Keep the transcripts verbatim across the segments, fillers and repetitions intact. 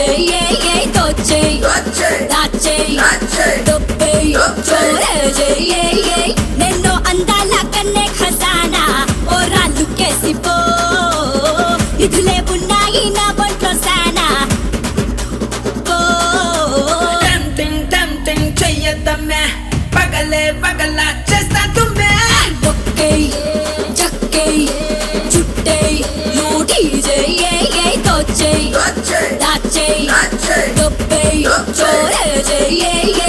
చెయ్యి తోచేయ్ దాచేయ్ దొబ్బేయ్ చోరే చెయ్యి నిన్నో అందాల కన్నే ఖజానా ఓ రాళ్ళు కేసిపో నిధులే ఉన్నాయి నా బొంట్లో సానా టెంప్టింగ్ టెంప్టింగ్ చెయ్యొద్దమ్మే పగలే పగలా చేస్తా తుమ్మే దొక్కేయ్ చక్కేయ్ చుట్టేయ్ లూటీ చెయ్యి తోచేయ్ దాచేయ్ దొబ్బేయ్ చోరే చెయ్యి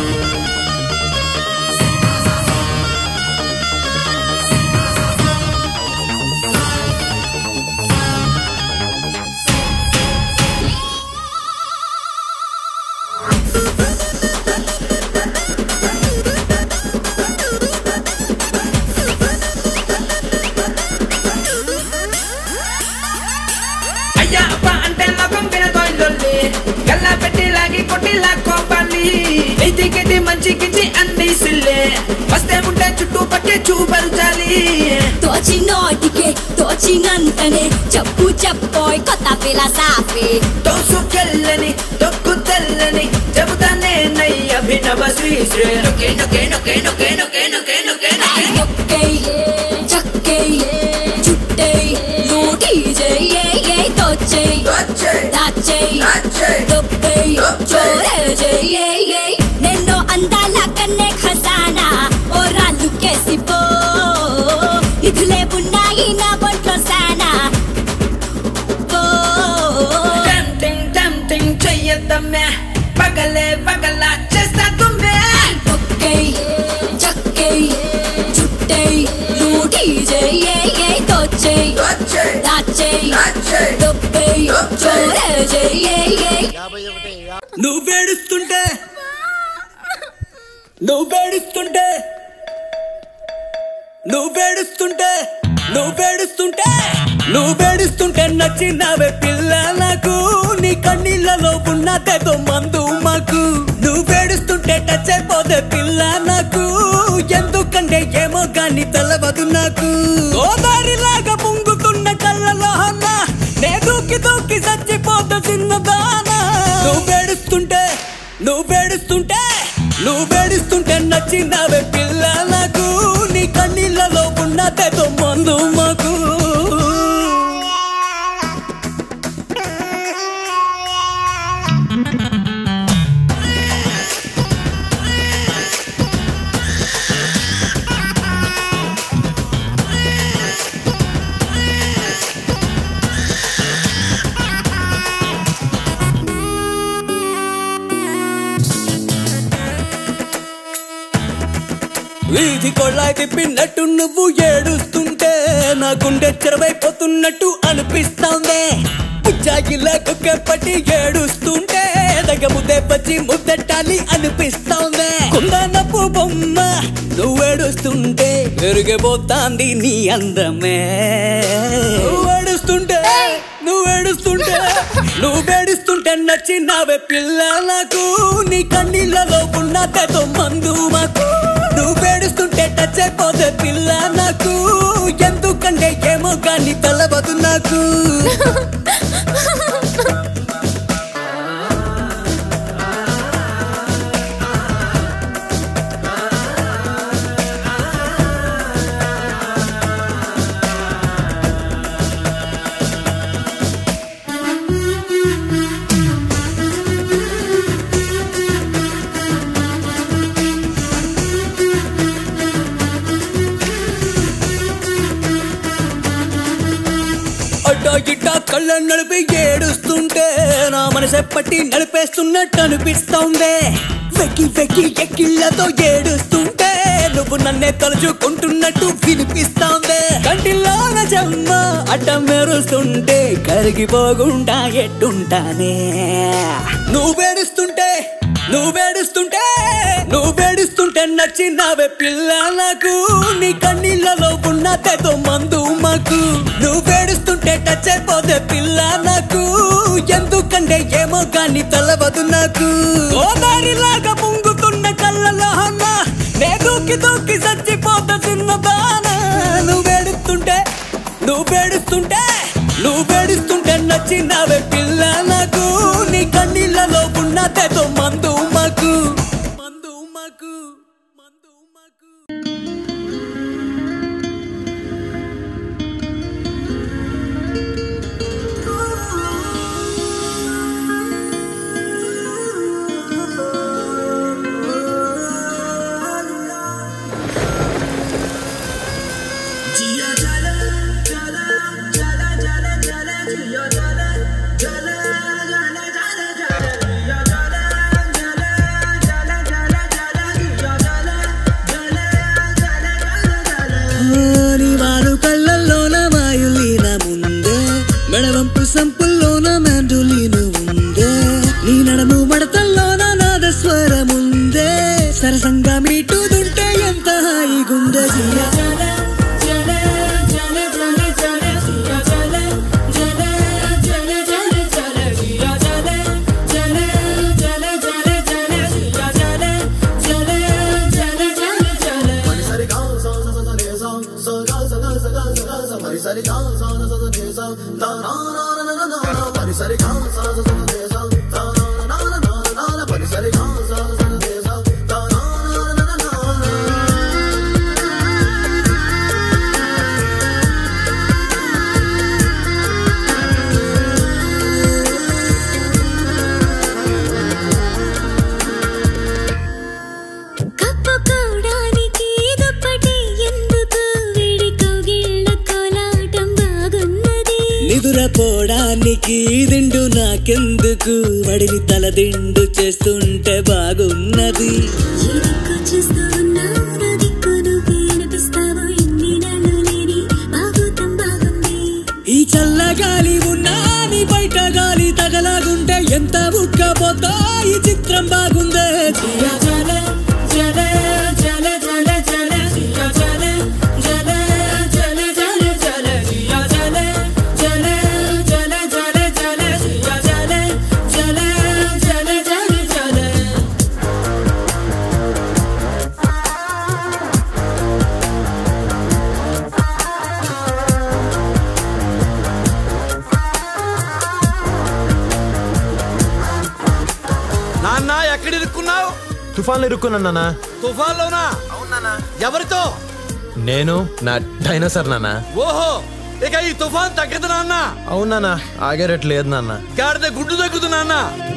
గల్లా పెట్టి లాగి కొట్టి లాక్కోవాలి ఎదిగిది మంచికిచ్చి అన్ని సిల్లే వస్తే ఉంటే చుట్టూ పక్కే చూపరుచాలి తోచి నోటికే తోచినంతనే చెప్పు చెప్పోయ్ కొత్త ఫిలాసఫీ తోసుకెళ్ళని తొక్కు తెల్లని చెబుతానే నై అభినవ శ్రీశ్రీ నొకే నొకే నొకే నొకే నొకే నొకే నొకే నొక్కేయ్ చక్కేయ్ చుట్టేయ్ లూటీ చెయ్యి తోచేయ్ దాచేయ్ దొబ్బేయ్ చోరే చెయ్యి నిన్నో అందాల కన్నే ఖజానా ఓ రాళ్ళు కేసిపో నిధులే ఉన్నాయి నా బొంట్లో సానా టెంప్టింగ్ టెంప్టింగ్ చెయ్యొద్దమ్మే పగలే పగలా చేస్తా తుమ్మే నొక్కేయ్ చక్కేయ్ చుట్టేయ్ లూటీ చెయ్యి తోచేయ్ దాచేయ్ దొబ్బేయ్ చోరే చెయ్యి నువ్వేడుస్తుంటే నువ్వేడుస్తుంటే నువ్వేడుస్తుంటే నువ్వేడుస్తుంటే నువ్వేడుస్తుంటే నచ్చినవే పిల్ల నాకు నీ కన్నీళ్ళలో ఉన్నదేదో మందు మాకు నువ్వేడుస్తుంటే టచ్ అయిపోదే పిల్ల నాకు ఎందుకంటే ఏమో గాని తెలవదు నాకు గోదారిలాగా పొంగుతున్న కళ్ళలో అన్న నే దూకి దూకి చచ్చిపోతా చిన్నదానా నువ్వేడుస్తుంటే నువ్వేడుస్తుంటే నువ్వేడుస్తుంటే నచ్చినవే పిల్ల నాకు నీ కన్నీళ్ళలో ఉన్నదేదో మందు మాకు వీధి కొళ్ళాయి తిప్పినట్టు నువ్వు ఏడుస్తుంటే నా గుండె చెరవైపోతున్నట్టు అనిపిస్తాందే ఉజ్జాయిలా కుక్కెప్పటి ఏడుస్తుంటే దగ్గ ముద్దే పచ్చి ముద్దెట్టాలి అనిపిస్తాందే కుందనపు బొమ్మ నువ్వేడుస్తుంటే పెరిగిపోతాంది నీ అందమే నువ్వేడుస్తుంటే నువ్వేడుస్తుంటే నువ్వేడుస్తుంటే నచ్చినవే పిల్ల నాకు నీ కన్నీళ్ళలో ఉన్నదేదో మందు మాకు నువ్వేడుస్తుంటే టచ్ అయిపోతే పిల్ల నాకు ఎందుకంటే ఏమో గాని తెలవదు నాకు ఇట్టా కళ్ళ నడిపి ఏడుస్తుంటే నా మనసు ఎప్పటి నడిపేస్తున్నట్టు అనిపిస్తోందే వెక్కి వెక్కి ఎక్కిళ్ళతో ఏడుస్తుంటే నువ్వు నన్నే తలుచుకుంటున్నట్టు వినిపిస్తోందే కంటిలోన జమ్మ అడ్డం మెరుస్తుంటే కరిగిపోకుండా ఎట్టుంటానే నువ్వేడుస్తుంటే నువ్వేడుస్తుంటే నువ్వేడుస్తుంటే నచ్చినవే పిల్ల నాకు నీ కన్నీళ్ళలో ఉన్నదేదో మందు మాకు నువ్వేడుస్తుంటే టచ్ అయిపోతే పిల్ల నాకు ఎందుకంటే ఏమో గాని తెలవదు నాకు గోదారిలాగా పొంగుతున్న కళ్ళలో అన్న నే దూకి దూకి చచ్చిపోతా చిన్నదానా నువ్వేడుస్తుంటే నువ్వేడుస్తుంటే నువ్వు వేడిస్తుంటే నచ్చినవే పిల్ల నాకు నీ కన్నీళ్ళలో ఉన్నదేదో మందు మాకు మందు మాకు మందు మాకు మెడవంపు సంపుల్లోన మ్యాండులీను ఉందే నీ నడము మడతల్లోన నాద స్వరముందే సరసంగా మీటుదుంటే ఎంత హాయిగుందే నిదురపోవడానికి దిండు నాకెందుకు వడిని తల దిండు చేస్తుంటే బాగున్నది ఈ చల్లగాలి ఉన్నా నీ బయట గాలి తగలాగుంటే ఎంత ఉక్కపోతా ఈ చిత్రం బాగుందే నాన్న ఎక్కడ ఇరుక్కున్నావు? తుఫాన్లో ఇరుక్కున్నా నాన్న. తుఫాన్లోనా? అవునా? ఎవరితో? నేను నా డైనోసార్ నాన్న. ఓహో, ఇక ఈ తుఫాన్ తగ్గదు నాన్న. అవునా, ఆగేరట్లేదు నాన్న. గాడిద గుడ్డు తగ్గుతు నాన్న.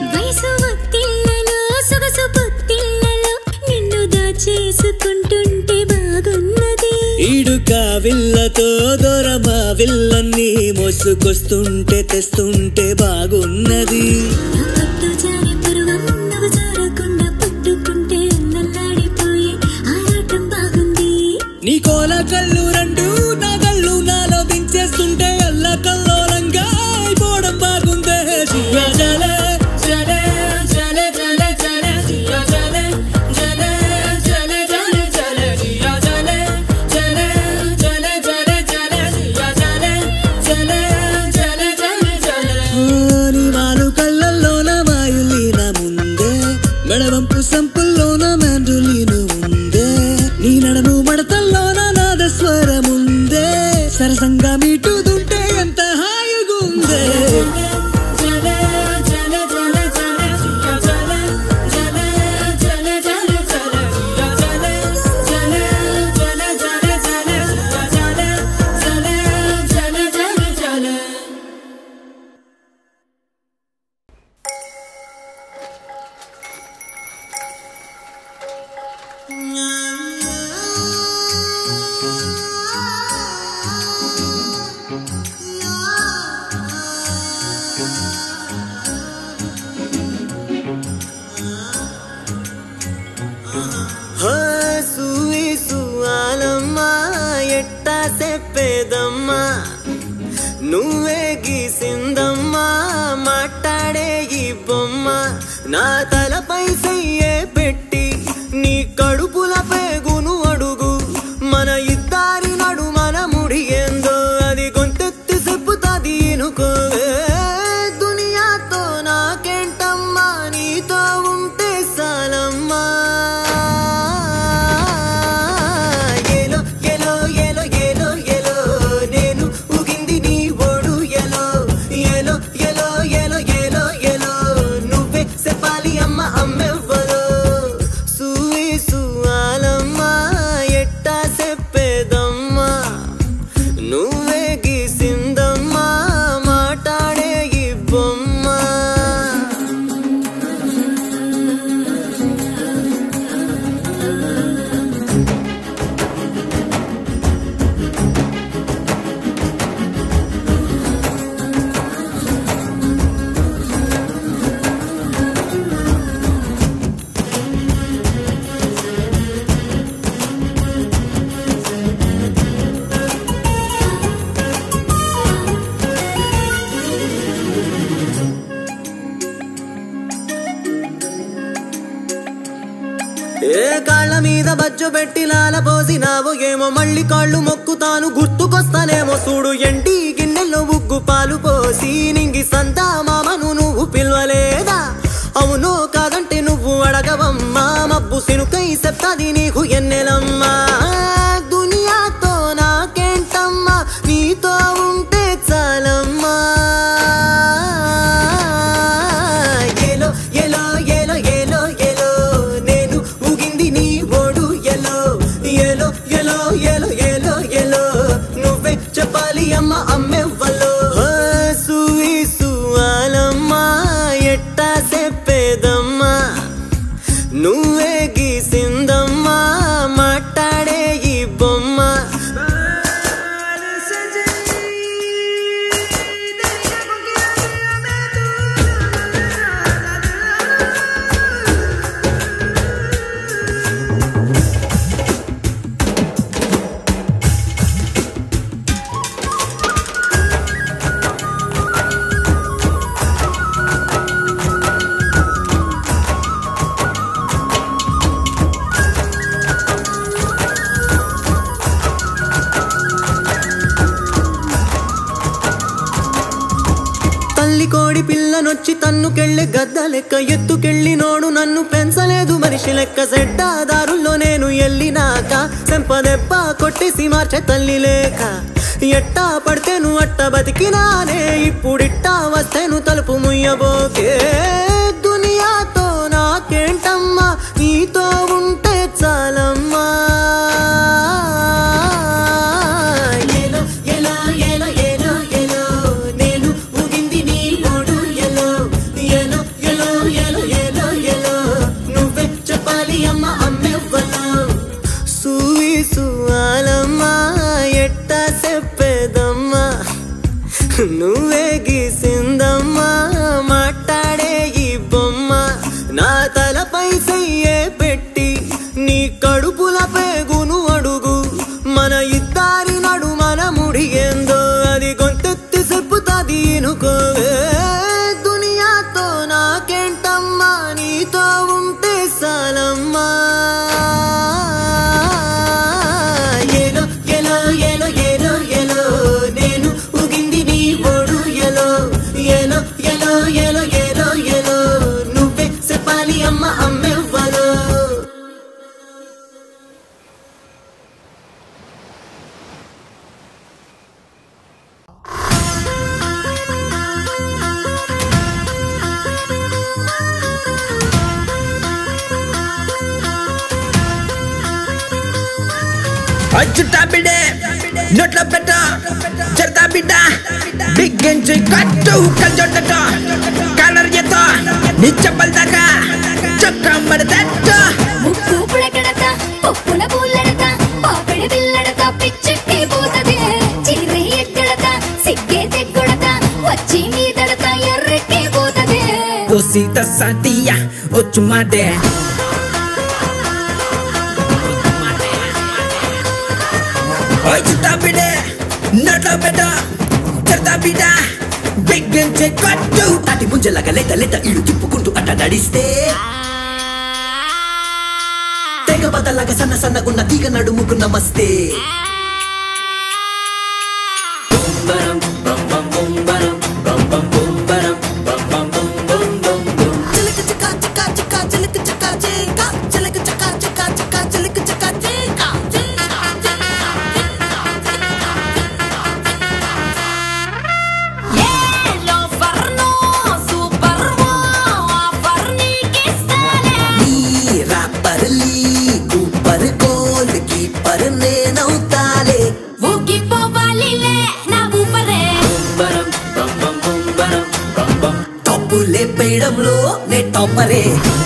చేసుకుంటుంటే బాగున్నది ఈడుక విల్లతో దొరమా విల్లన్ని మోసుకొస్తుంటే తెస్తుంటే బాగున్నది పట్టు జారి పరువన్నవ జారకుండా పట్టుకుంటే నల్లాడిపోయి ఆరాటం బాగుంది నీ కోల కళ్ళు రెండు నా కళ్ళు నాలో దించేస్తుంటే అల్ల కల్లోలంగా అయిపోవడం బాగుందే జలే జలే జలే జలే జలే జలే మెడవంపు సంపుల్లోన మ్యాండులీను ఉందే నీ నడము మడతల్లోన నాద స్వరముందే సరసంగా మీటుదుంటే ఎంత హాయిగుందే చెప్పేదమ్మా నువ్వే గీసిందమ్మా మాట్లాడే ఈ బొమ్మ నా తలపై సయ్యే పెట్టి నీ కడుపులపై గును అడుగు మన ఇద్దరి నడు మన ముడి ఏందో అది గొంతెత్తి చెప్పుతాది ఇనుకోవే దునియాతో నాకేంటమ్మా నీతో ఉంటే సాలమ్మా ఎలో ఎలో ఎలో ఎలో ఎలో నేను ఊగింది నీ ఓడు ఎలో బజ్జు పెట్టి లాల పోసినావు ఏమో మళ్ళీ కాళ్ళు మొక్కుతాను గుర్తుకొస్తానేమో చూడు ఎండి గిన్నెల్లో ఉగ్గు పాలు పోసి నింగి సంతా మామను నువ్వు పిలవలేదా అవును కాదంటే నువ్వు అడగవమ్మా మబ్బు సినుకై చెప్తాది నీకు ఎన్నెలమ్మా దునియాతో నాకేంటమ్మా నీతో ఉంటే చాలమ్మా ఏలో ఏలో ఏలో ఏలో ఏలో నేను ఊగింది నీ ఓడు ఎలో ఏలో ఏలో ఏలో ఏలో ఏలో నువ్వే చెప్పాలి అమ్మ అమ్మెవ్వలో సువి సువాలమ్మా ఎట్టా చెప్పేదమ్మా నువ్వే గీసిందమ్మా మాట్లాడే ఈ బొమ్మ తల్లి కోడి పిల్లనొచ్చి తన్నుకెళ్ళే గద్ద లెక్క ఎత్తుకెళ్ళి నోడు నన్ను పెంచలేదు మనిషి లెక్క సెడ్డాదారుల్లో నేను ఎల్లినాక చెంపదెబ్బ కొట్టేసి మార్చే తల్లి లేక ఎట్టా పడితేను అట్ట బతికినానే ఇప్పుడిట్టా వస్తేను తలుపు ముయ్యబోకే దునియాతో నాకేంటమ్మా నీతో ఉంటే చాలమ్మా నువ్వే గీసిందమ్మా మాట్లాడే ఈ బొమ్మ నా తలపై సయ్యే పెట్టి నీ కడుపుల పేగును అడుగు మన ఇద్దరి నడు మన ముడి ఏందో అది గొంతెత్తి చెప్పుతాది అనుకోవే దునియాతో నాకేంటమ్మా నీతో ఉంటే సాలమ్మా ఏలో ఏలో ఏలో ఏలో ఏలో నేను ఊగింది నీ ఓడు ఎలో ఏలో ఏలో ఏలో ఏలో ఏలో నువ్వే చెప్పాలి అమ్మ అమ్మెవ్వలో అచ్చుటా బిడ్డే నోట్లో పెట్ట చెడతా బిడ్డ బిగ్గించి కట్టు కల్జొట్టట కలర్ ఎత్త నీ చెప్పల దాకా చొక్క మడతట్ట ముక్కు పుడకడత పప్పున పూలడత పాపిడి బిల్లడత పిచ్చెక్కి పోతది చీరే ఎక్కడత సిగ్గే తెగ్గొడత వచ్చి మీదడత ఎర్రెక్కి పోతది కోసిత సాటియా ఒచ్చు మాటే అచ్చుటా బిడ్డే నోట్లో పెట్ట చెడతా బిడ్డ బిగ్గించి కట్టు తాటి ముంజలాగా లేత లేత ఇల్లు తిప్పుకుంటూ అట్ట నడిస్తే తెగ బదలాగా సన్న సన్నగున్న తీగ నడుముకు నమస్తే బొంబరం బొంబం బొంబరం బొంబం బొంబరం బొంబం బొంబం బొంబం చిలక చికా చికా చికా చిలక చికా చికా చిలక చికా చికా చికా చిలక చికా చికా ఏలో ఫర్నో సూపర్ వో ఫర్నికిస్తాలే నీ రాపర్లీ కూపర్ గోల్ కీపర్ నేనవుతాలే ఊగిపోవాలిలే నా ఊపరే బొంబరం బొంబం బొంబరం బొంబం తప్పులే పేయడంలో నే టాపరే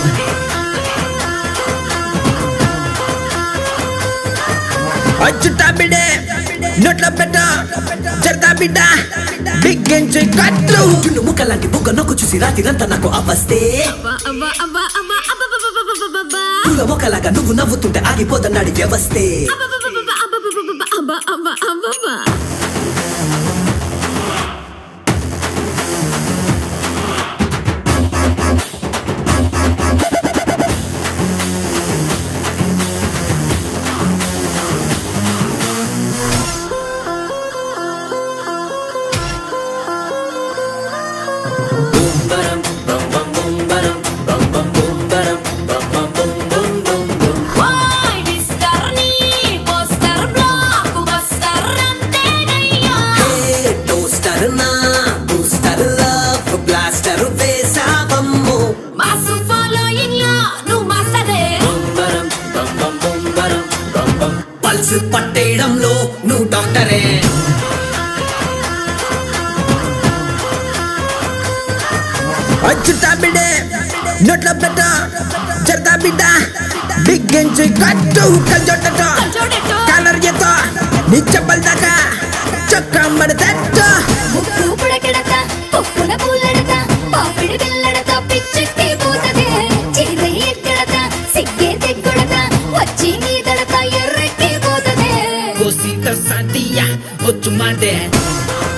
అచ్చుటా బిడ్డే నోట్లో పెట్ట చెడతా బిడ్డ బిగ్గించి కట్టు చుండు ముక్కలాంటి బుగ్గ నొక్కు చూసి రాత్రిరంతా నాకు అవస్తే అబ్బా అబ్బా అబ్బా అబ్బా అబ్బా పూల మొక్కలాగా నువ్వు నవ్వుతుంటే ఆగిపోతున్నాడు వ్యవస్థే అబ్బా అబ్బా అబ్బా అబ్బా పట్టేయడంలో నువ్వు డాక్టరే చుట్టా బిడ్డే నోట్ల పెట్ట చెడతా బిడ్డ బిగ్గెంచి కట్టు కల్చోట కాలర్ ఎత్త నీ చెప్పల్ దాకా చొక్క మడతెట్ట ముక్కు పుడకెడత పొక్కున పూలెడత పాపిడి బిల్లెడత పిచ్చెక్కి పోతదే చీరై ఎక్కడత సిగ్గే తెగ్గొడత వచ్చి నీదడత ఎర్రెక్కి పోతదే కోసిత సాటియా వచ్చు మాటే